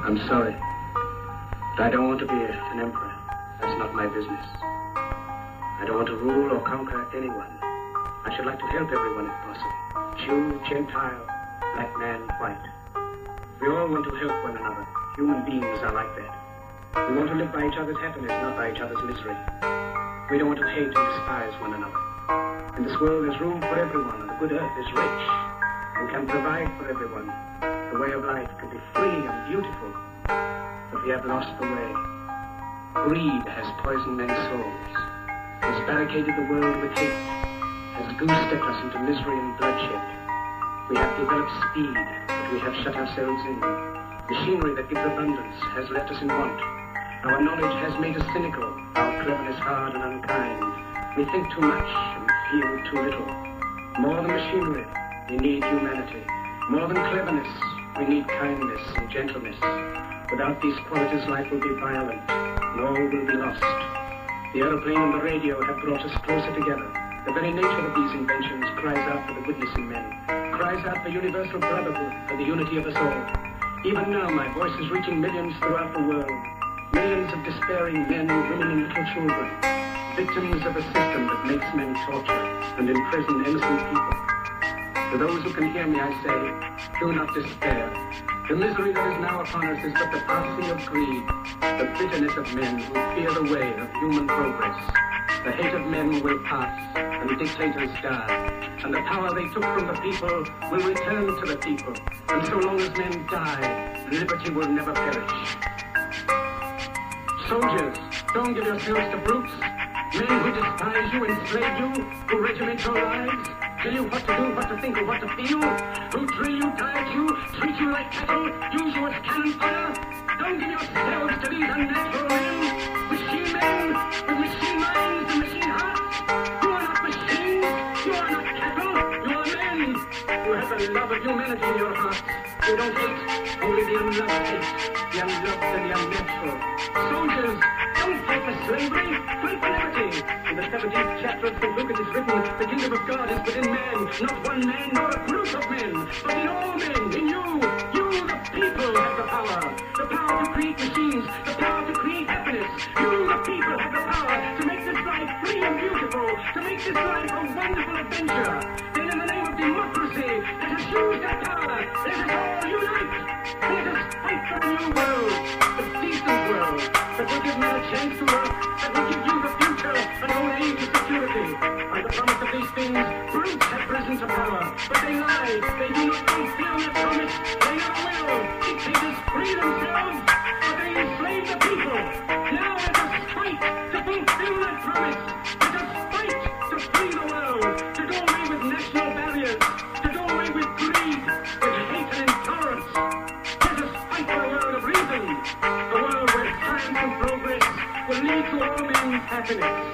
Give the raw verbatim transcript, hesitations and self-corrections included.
I'm sorry, but I don't want to be an emperor. That's not my business. I don't want to rule or conquer anyone. I should like to help everyone if possible. Jew, Gentile, black man, white. We all want to help one another. Human beings are like that. We want to live by each other's happiness, not by each other's misery. We don't want to hate and despise one another. In this world there's room for everyone, and the good earth is rich and can provide for everyone. The way of life can be free and beautiful, but we have lost the way. Greed has poisoned men's souls, has barricaded the world with hate, has goose-stepped us into misery and bloodshed. We have developed speed, but we have shut ourselves in. Machinery that gives abundance has left us in want. Our knowledge has made us cynical, our cleverness hard and unkind. We think too much and feel too little. More than machinery, we need humanity. More than cleverness, we need kindness and gentleness. Without these qualities, life will be violent, and all will be lost. The aeroplane and the radio have brought us closer together. The very nature of these inventions cries out for the goodness in men, cries out for universal brotherhood, for the unity of us all. Even now, my voice is reaching millions throughout the world. Millions of despairing men, women, and little children, victims of a system that makes men torture and imprison innocent people. To those who can hear me, I say, do not despair. The misery that is now upon us is but the passing of greed, the bitterness of men who fear the way of human progress. The hate of men will pass, and dictators die, and the power they took from the people will return to the people. And so long as men die, liberty will never perish. Soldiers, don't give yourselves to brutes, men who despise you, enslave you, who regiment your lives, tell you what to do, what to think, or what to feel, who drill you, diet you, treat you like cattle, use you as cannon fire. Don't give yourselves to these unnatural men, machine men, with machine minds and machine hearts. You are not machines, you are not cattle, you are men. You have the love of humanity in your hearts. You don't hate, only the unloved hate, the unloved and the unnatural. Soldiers, don't fight for slavery, fight for liberty. In the seventeenth chapter of Saint Luke it is written, the kingdom of God is within man, not one man nor a group of men, but in all men, in you. You, the people, have the power. The power to create machines, the power to create happiness. You, the people, have the power to make this life free and beautiful, to make this life a wonderful adventure. Then in the name of democracy, let us use that power. Let us all unite. Let us fight for a new world, a decent world, that will give men a chance to work, that will give you the future and old age of security. By the promise of these things, brutes have risen to power, but they lie. They do not fulfill their promise. They never will. Dictators free themselves, but they enslave the people. Now let us fight to fulfill that promise. Let us fight to free the world, to do away with national barriers, to do away with greed, with hate and intolerance. Let us fight for a world of reason, a world where science and progress will lead to all men's happiness.